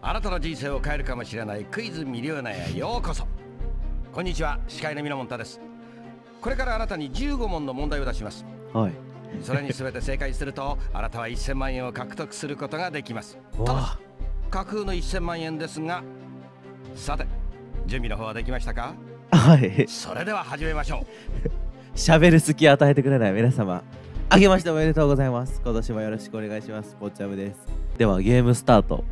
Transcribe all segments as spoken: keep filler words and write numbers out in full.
あなたの人生を変えるかもしれないクイズミリオネアへようこそ。こんにちは、司会のミノモンタです。これからあなたにじゅうごもんの問題を出します。 はい。 それに全て正解するとあなたはせんまん円を獲得することができます。ただし架空のせんまん円ですが、さて準備の方はできましたか？ はい。 それでは始めましょう。 喋る隙を与えてくれない皆様、あけましておめでとうございます。今年もよろしくお願いします。ポッチャムです。ではゲームスタート。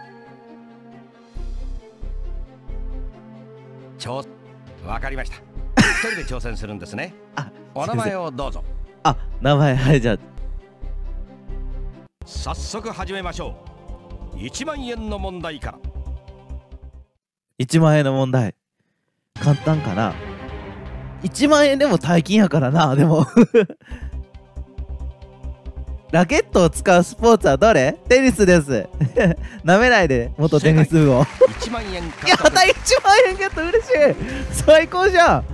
挑わかりました。一人で挑戦するんですね。 あ、 お名前をどうぞ。 あ、名前、はい、じゃあ早速始めましょう。いちまん円の問題から。 いちまん円の問題、簡単かな。いちまん円でも大金やからな。でもラケットを使うスポーツはどれ？テニスです。なめないで、元テニス部を。 いちまん円獲得。 やった、いちまん円ゲット、嬉しい。最高じゃん。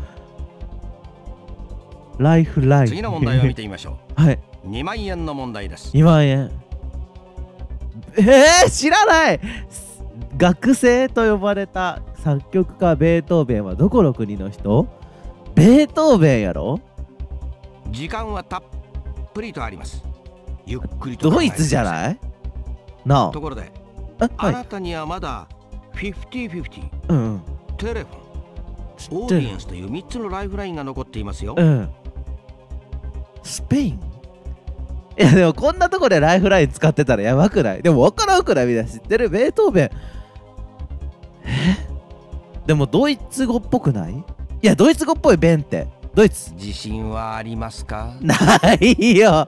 ライフライン。 次の問題を見てみましょう。はい。 にまん円の問題です。 にまん円。えー、知らない。学生と呼ばれた作曲家ベートーベンはどこの国の人？ベートーベンやろ？ 時間はたっぷりとあります。ゆっくりと考えてください。 ドイツじゃないなあ。 ところで、 あ、 あはなたにはまだフィフティフィフティ、 うんうん、 テレフォン、オーディエンスというみっつのライフラインが残っていますよ。 うん。スペイン？いやでもこんなとこでライフライン使ってたらやばくない？でも分からんくらいみんな知ってるベートーベン。え？でもドイツ語っぽくない？いやドイツ語っぽいベンってドイツ。 自信はありますか？ ないよ。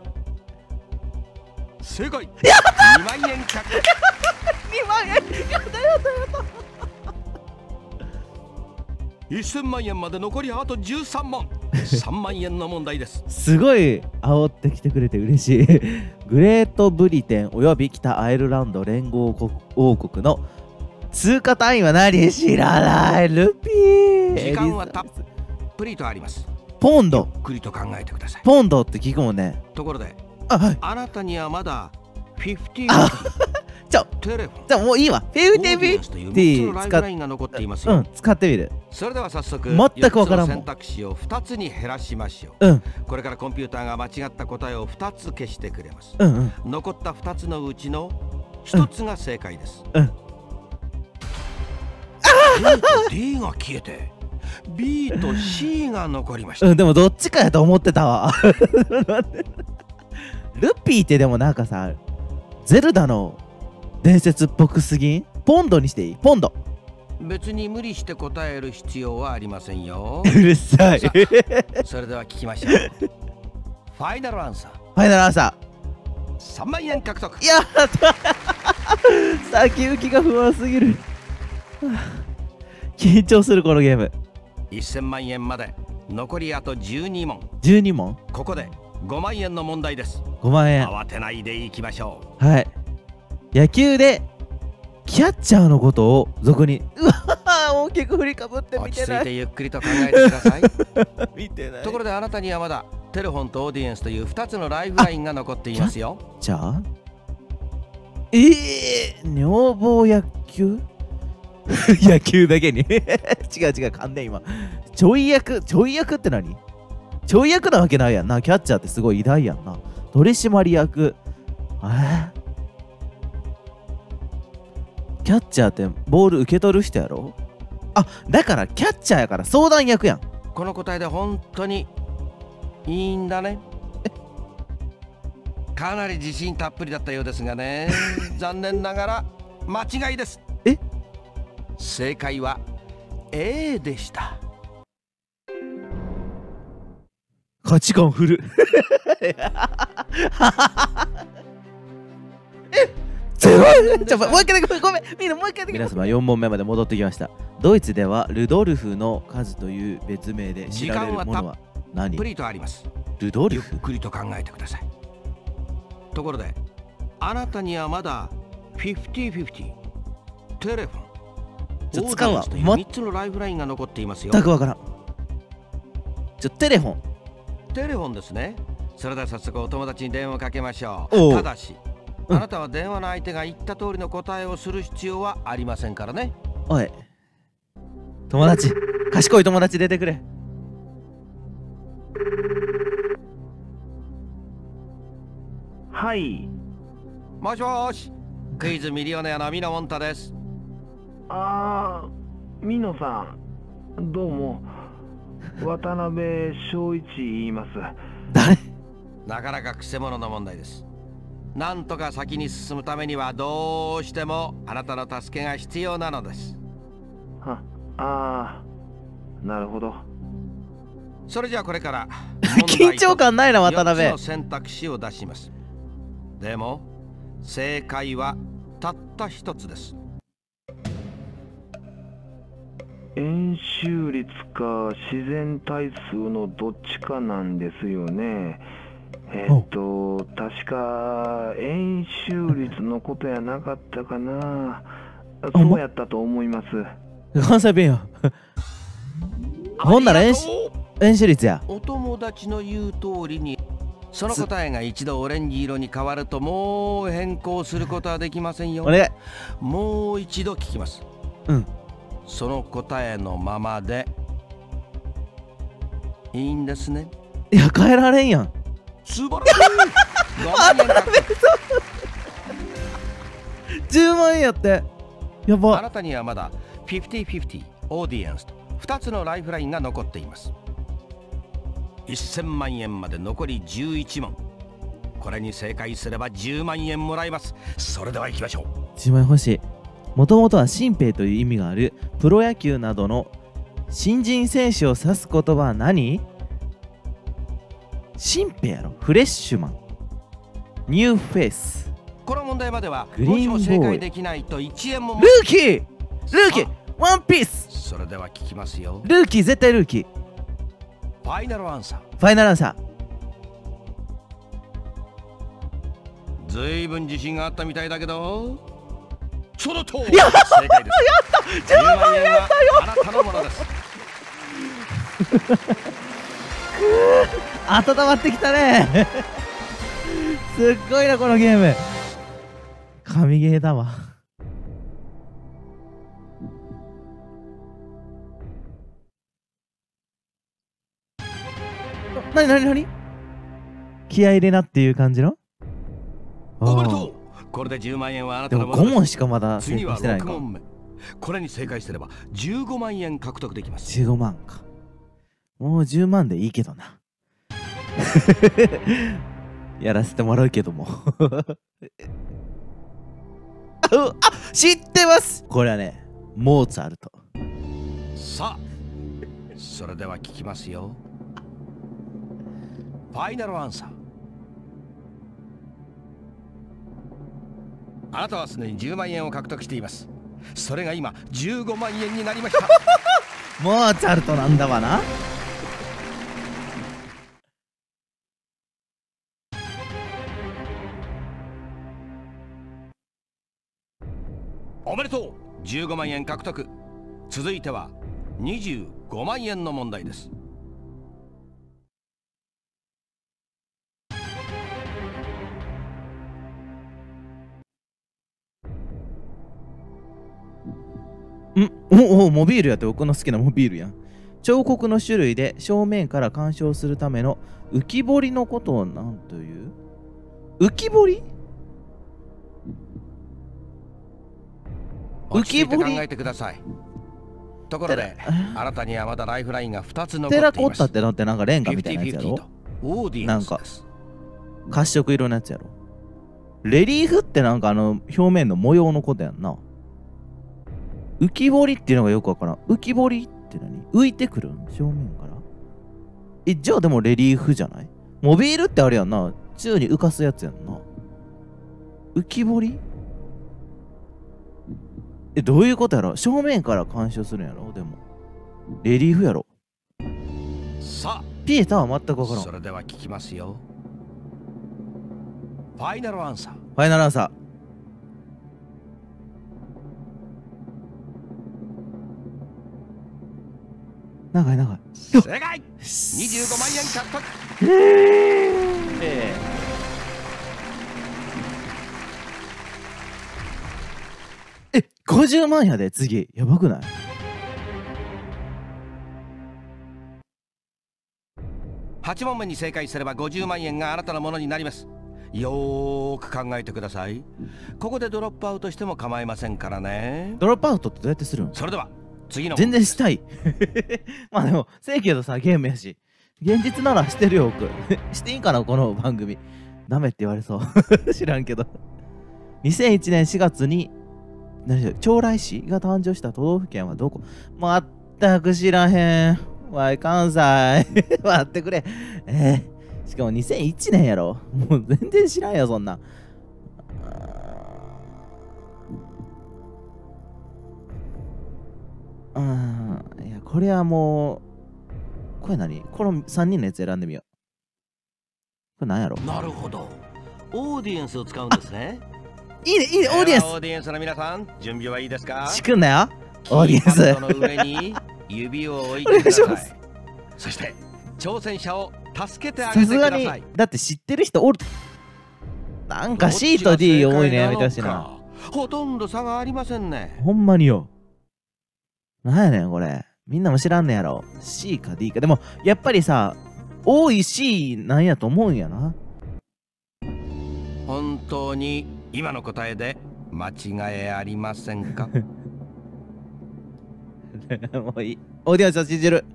正解。 やったにまん円獲得。 にまん円。やったやったやったせんまん円まで残りあとじゅうさんもん。さんまん円の問題です。 すごい煽ってきてくれて嬉しい。グレートブリテンおよび北アイルランド連合王国の通貨単位は何？知らない。ルピー。 時間はたっぷりとあります。 ポンド。 ゆっくりと考えてください。 ポンドって聞くもんね。 ところで、 あ、はい。 あなたにはまだフィフティあちょテレフォン、 じゃあもういいわ。フィフティフィフティライフラインが残っていますよ。 うん、使ってみる。 それでは早速全くわからんもん。 選択肢をふたつに減らしましょう。うん。これからコンピューターが間違った答えをふたつ消してくれます。 うんうん。 残ったふたつのうちのひとつが正解です。 うん。うん、 A と D が消えて B と C が残りました。 うん、でもどっちかやと思ってたわ。ルピーってでもなんかさ、ゼルダの伝説っぽくすぎん？ポンドにしていい？ポンド。 別に無理して答える必要はありませんよ。 うるさい。 さそれでは聞きましょう。ファイナルアンサー。 ファイナルアンサー。さんまん円獲得。 やった先行きが不安すぎる。緊張するこのゲーム。 せんまん円まで残りあとじゅうにもん。 じゅうにもん？ ここでごまん円の問題です。 ごまん円。 慌てないでいきましょう。はい。野球でキャッチャーのことを俗に、うわ大きく振りかぶって見てない。 落ち着いてゆっくりと考えてください。 見てない。 ところであなたにはまだテレフォンとオーディエンスというふたつのライフラインが残っていますよ。 キャッチャー？えー、女房野球？野球だけに違う違う、噛んで今。ちょい役、ちょい役って何？ちょい役なわけないやんな。キャッチャーってすごい偉大やんな。取締役。えー、キャッチャーってボール受け取る人やろ？あ、だからキャッチャーやから相談役やん。 この答えで本当にいいんだね。かなり自信たっぷりだったようですがね。残念ながら間違いです。 え？ 正解は A でした。 価値観振る。えゼロちょ、もう一回だけごめん、みんなもう一回だけ。皆様よん問目まで戻ってきました。ドイツではルドルフの数という別名で知られるものは何？ たっぷりとあります。 ルドルフ？ ゆっくりと考えてください。ところであなたにはまだフィフティフィフティ、テレフォン、 ちょ使うわ。 みっつのライフラインが残っていますよ。 全くわからん。ちょテレフォン。 テレフォンですね。それでは早速お友達に電話をかけましょう。ただしあなたは電話の相手が言った通りの答えをする必要はありませんからね。 おい、友達、賢い友達出てくれ。 はい。 もしもし、クイズミリオネアのミノモンタです。 ああ、ミノさん、どうも。渡辺翔一言います。 誰？ なかなかくせ者の問題です。なんとか先に進むためにはどうしてもあなたの助けが必要なのです。 は、ああ、なるほど。 それじゃあこれから緊張感ないな、渡辺。 よっつの選択肢を出します。でも正解はたった一つです。 円周率か自然対数のどっちかなんですよね。えっと確か円周率のことやなかったかな。そうやったと思います。 関西弁や。ほんなら円円周率や。 お友達の言う通りに、その答えが一度オレンジ色に変わるともう変更することはできませんよ。 お願い。 もう一度聞きます。 うん。 その答えのままでいいんですね。 いや、変えられんやん。 素晴らしい。ごまんえん獲得。 じゅうまんえんやって。やば。 あなたにはまだフィフティフィフティオーディエンスとふたつのライフラインが残っています。せんまんえんまで残りじゅういちもん。これに正解すればじゅうまんえんもらえます。それでは行きましょう。 じゅうまんえん欲しい。もともとは新兵という意味があるプロ野球などの新人選手を指す言葉は何？新兵やろ。フレッシュマン、ニューフェイス。 この問題まではグリーンボーイ、 もしも正解できないといちえんも。 ルーキールーキーワンピース。 それでは聞きますよ。 ルーキー、絶対ルーキー。 ファイナルアンサー。 ファイナルアンサー。ずいぶん自信があったみたいだけど、その通り。 やった正解です。 やったじゅうまんえんやったよ。 あなたのものです。 温まってきたね。すっごいなこのゲーム。神ゲーだわ。なになになに？気合い入れなっていう感じの？ おめでとう。これでじゅうまんえんはあなたのものです。 でもごもんしかまだ成次は功してないか。 ろくもんめ。これに正解すればじゅうごまんえん獲得できます。 じゅうごまんか。もうじゅうまんでいいけどな。やらせてもらうけども。あ、知ってます。これはね、モーツァルト。 さあ、それでは聞きますよ。ファイナルアンサー。あなたはすでにじゅうまんえんを獲得しています。それが今じゅうごまんえんになりました。 モーツァルトなんだわな。 おめでとう。じゅうごまんえん獲得。続いてはにじゅうごまんえんの問題です。 んおお、モビールやって。僕の好きなモビールやん。彫刻の種類で正面から鑑賞するための浮き彫りのことを何という？浮き彫り？浮き彫り。 考えてください。ところで、あなたにはまだライフラインがふたつ残っています。 テラコッタってのってなんかレンガみたいなやつやろ？ オーディエンスです。 なんか褐色色のやつやろ。レリーフってなんかあの表面の模様のことやんな。浮き彫りっていうのがよくわからん。浮き彫りって何？浮いてくるん？正面から。え、じゃあでもレリーフじゃない？モビールってあれやんな。宙に浮かすやつやんな。浮き彫り？え、どういうことやろ？正面から鑑賞するんやろ？でもレリーフやろ。 さあ、 ピエタは全くわからん。 それでは聞きますよ。ファイナルアンサー。 ファイナルアンサー。長い長い。 正解。にじゅうごまんえん獲得。 えー、 ごじゅうまんやで、次。やばくない？ はち問目に正解すればごじゅうまん円があなたのものになります。よーく考えてください。ここでドロップアウトしても構いませんからね。 ドロップアウトってどうやってするん？ それでは次の。 全然したい。まあでも、せやけどさ、ゲームやし。現実ならしてるよ、僕。していいかな、この番組。ダメって言われそう。知らんけど。にせんいちねんしがつに、何でしょう、朝来市が誕生した都道府県はどこ？まったく知らへん。わい、関西。待ってくれ。えー、しかもにせんいちねんやろ。もう全然知らんよ、そんな。うん。いや、これはもう、これ何？このさんにんのやつ選んでみよう。これ何やろ？ なるほど。オーディエンスを使うんですね。 いいね、いいね、オーディエンス。 オーディエンスの皆さん、準備はいいですか？ 仕組んだよ。オーディエンス。 キーパッドの上に指を置いてください。そして挑戦者を助けてあげてください。さすがに、 だって知ってる人おる。なんか C と D 多いね、やめてほしいな。 ほとんど差がありませんね。 ほんまによ。なんやねん、これ。みんなも知らんねやろ。C か D か。でも、やっぱりさ、多い C なんやと思うんやな。 本当に今の答えで間違いありませんか？ もういい。オーディエンスを信じる。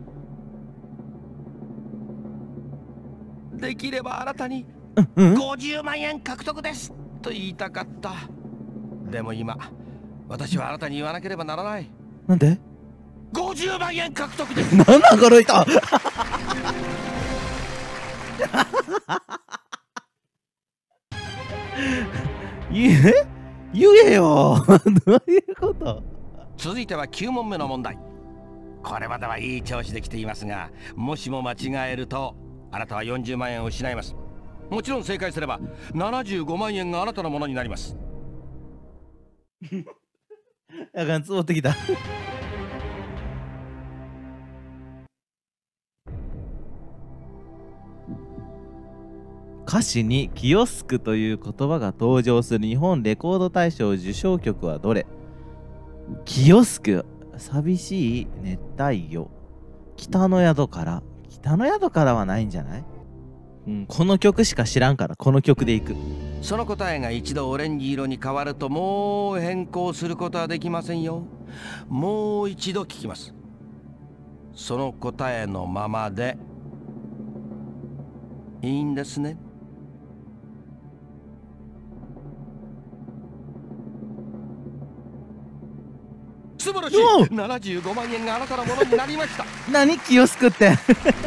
できればあなたにごじゅうまん円獲得ですと言いたかった。でも今、私はあなたに言わなければならない。 なんで？ ごじゅうまん円獲得です。 なんなんこの人。言え言えよ。どういうこと？ 続いてはきゅう問目の問題。これまではいい調子で来ていますが、もしも間違えるとあなたはよんじゅうまん円を失います。もちろん正解すればななじゅうごまん円があなたのものになります。 あかん、つぼってきた。歌詞にキオスクという言葉が登場する日本レコード大賞受賞曲はどれ？キオスク、寂しい熱帯魚、北の宿から。北の宿からはないんじゃない？うん、この曲しか知らんからこの曲でいく。 その答えが一度オレンジ色に変わるともう変更することはできませんよ。もう一度聞きます。その答えのままでいいんですね。素晴らしい。ななじゅうごまん円があなたのものになりました。 何キオスクって。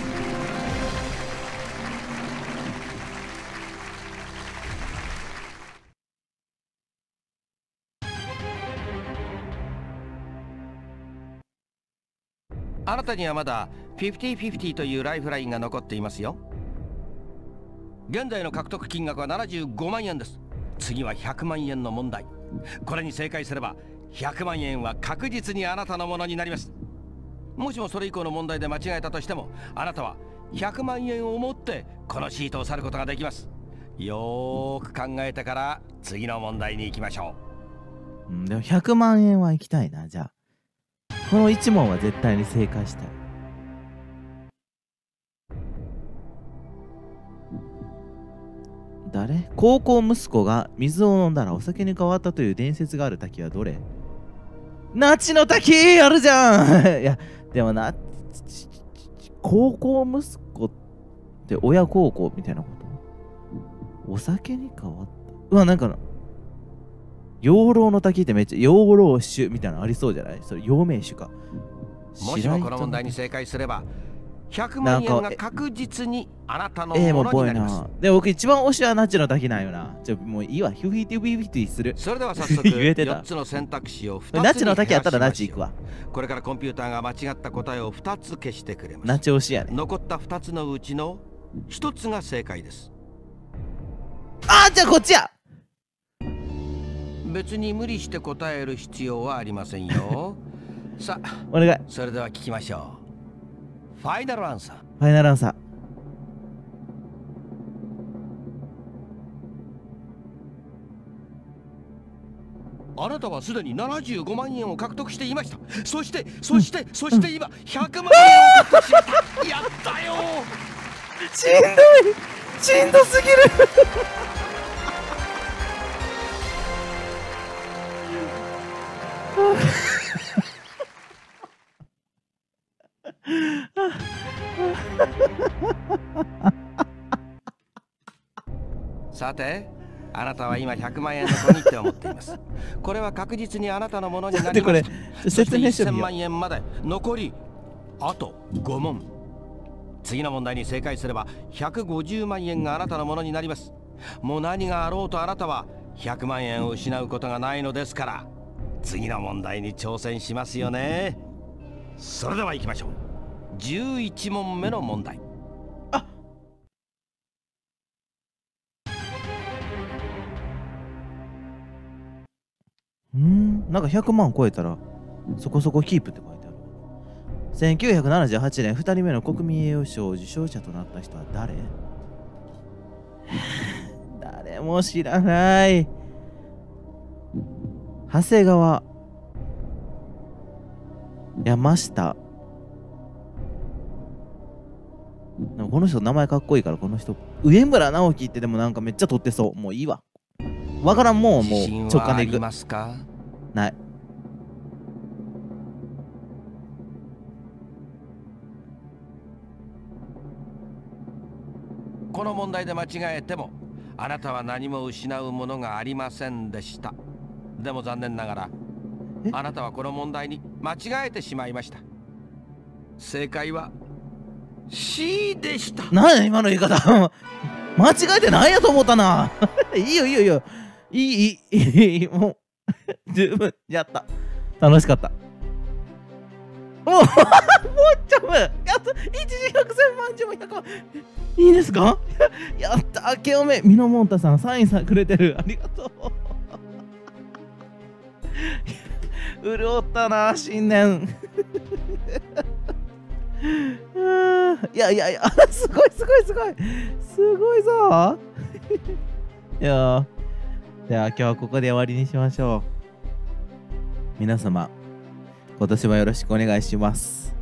あなたにはまだフィフティーフィフティーというライフラインが残っていますよ。現在の獲得金額はななじゅうごまん円です。次はひゃくまん円の問題。これに正解すればひゃくまん円は確実にあなたのものになります。もしもそれ以降の問題で間違えたとしても、あなたはひゃくまん円を持ってこのシートを去ることができます。よーく考えてから次の問題に行きましょう。うん、でもひゃくまん円は行きたいな。じゃあこのいち問は絶対に正解したい。誰？高校息子が水を飲んだらお酒に変わったという伝説がある滝はどれ？那智の滝あるじゃん。いやでもな、高校息子って親孝行みたいなこと？お酒に変わった。うわ、なんかな、養老の滝ってめっちゃ養老酒みたいなのありそうじゃない？それ陽明酒か。 もしもこの問題に正解すればひゃくまん円が確実にあなたのものになります。 で、僕一番推しは那智の滝なんよな。ちょ、もういいわ。ヒューヒーティービービーティーする。 それでは早速言えてた。 よっつの選択肢をふたつに那智の滝やったら那智行くわ。 これからコンピューターが間違った答えをふたつ消してくれます。 那智推しやね。 残ったふたつのうちのひとつが正解です。 あー、じゃあこっちや。 別に無理して答える必要はありませんよ。さあ、 お願い。 それでは聞きましょう。ファイナルアンサー。 ファイナルアンサー。 あなたはすでにななじゅうごまんえんを獲得していました。そしてそして、うん、そして今ひゃくまんえんを獲得しました。やったよ。 しんどい、しんどすぎるさて、あなたは今ひゃくまんえんの小切手を持っています。これは確実にあなたのものになりました。そしてせんまんえんまで残りあとご問。次の問題に正解すればひゃくごじゅうまんえんがあなたのものになります。もう何があろうとあなたはひゃくまんえんを失うことがないのですから、次の問題に挑戦しますよね。それでは行きましょう。じゅういちもんめの問題。 あ、うん、なんかひゃくまん超えたらそこそこキープって書いてある。せんきゅうひゃくななじゅうはちねんふたりめの国民栄誉賞受賞者となった人は誰？誰も知らない。長谷川、山下。でもこの人名前かっこいいから、この人上村直樹ってでもなんかめっちゃ取ってそう。もういいわ。わからんもん、もう直感でいく。 ますか？ ない。 この問題で間違えてもあなたは何も失うものがありませんでした。でも残念ながらあなたはこの問題に間違えてしまいました。正解は シー でした。 何や今の言い方間違えてないやと思ったないいよいいよいいよ、いいいいいい、もう十分やった。楽しかった。おおもうちょっとやっと一時百千万十もひゃくまんいいですかやった明けおめみのもんたさんサインさくれてる、ありがとう潤ったな新年いやいやいやすごいすごいすごいすごいぞいやでは今日はここで終わりにしましょう。皆様今年もよろしくお願いします。